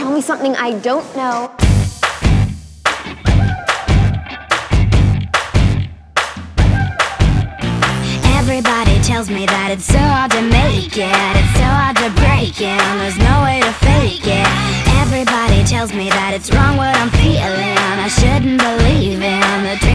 Tell me something I don't know. Everybody tells me that it's so hard to make it, it's so hard to break it, and there's no way to fake it. Everybody tells me that it's wrong what I'm feeling, I shouldn't believe in the